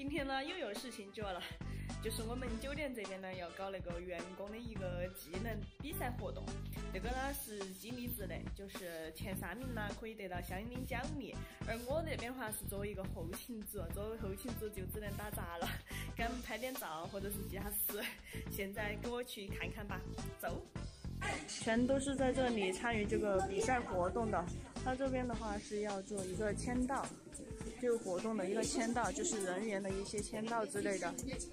今天呢又有事情做了，就是我们酒店这边呢要搞那个员工的一个技能比赛活动。这个呢是激励制的，就是前3名呢可以得到相应的奖励。而我这边的话是作为一个后勤组，作为后勤组就只能打杂了，给他们拍点照或者是记下词。现在跟我去看看吧，走。全都是在这里参与这个比赛活动的。他这边的话是要做一个签到，这个活动的一个签到，就是人员的一些签到之类的。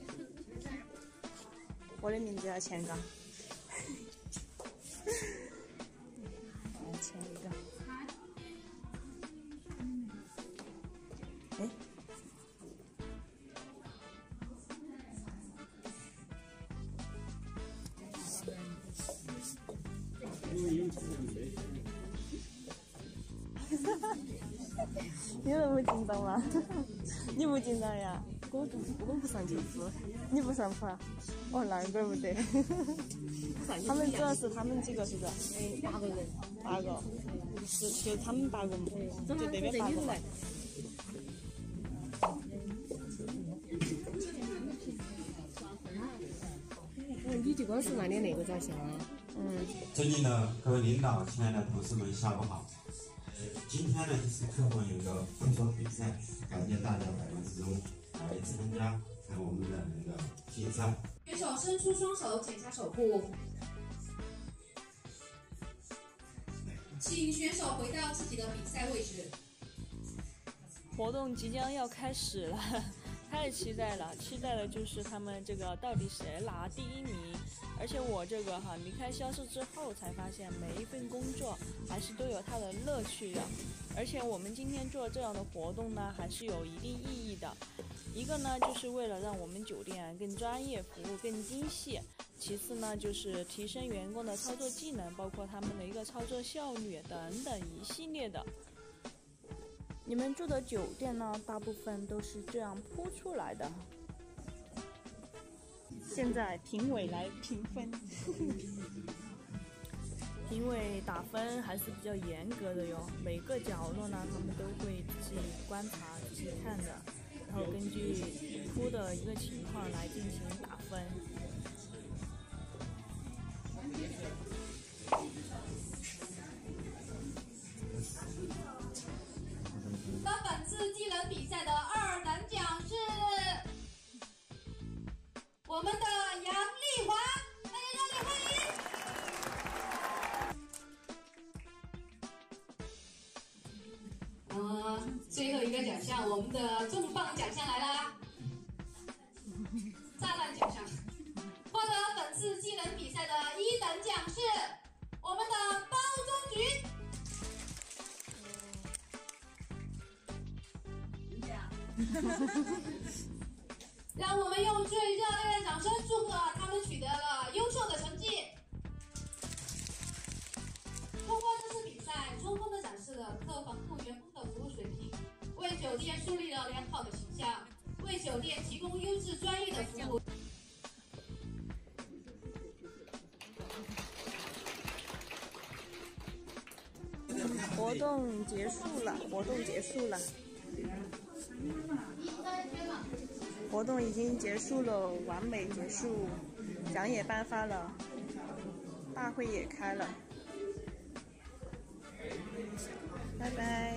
我的名字要签个，我要签一个。哎。你那么紧张吗？你不紧张呀？我不上去吃，你不上铺啊？哦，那怪不得。他们主要是他们几个是不是？8个人，8个，就他们8个嘛，就那边8个嘛。你这个是拿的那个照相啊？ 尊敬的各位领导，亲爱的同事们，下午好。今天呢是课后有个分组比赛，感谢大家百忙之中来参加我们的那个竞赛。 选手伸出双手，剪下手部，请选手回到自己的比赛位置。 活动即将要开始了，太期待了！期待的就是他们这个到底谁拿第1名。而且我这个离开销售之后才发现，每一份工作还是都有它的乐趣的。而且我们今天做这样的活动呢，还是有一定意义的。一个呢，就是为了让我们酒店更专业，服务更精细；其次呢，就是提升员工的操作技能，包括他们的一个操作效率等等一系列的。你们住的酒店呢，大部分都是这样铺出来的。现在评委来评分，评委打分还是比较严格的哟。每个角落呢，他们都会仔细观察、仔细看的，然后根据铺的一个情况来进行打分。 那本次技能比赛的2等奖是我们的杨丽华，大家热烈欢迎！最后一个奖项，我们的重磅奖项来啦！炸弹奖项，获得本次技能比赛的1等奖是我们的包装局。让我们用最热烈的掌声祝贺他们取得了优秀的成绩。通过这次比赛，充分地展示了客房部员工的服务水平，为酒店树立了良好的形象，为酒店提供优质专业的服务。 活动结束了，活动已经结束了，完美结束，奖也颁发了，大会也开了，拜拜。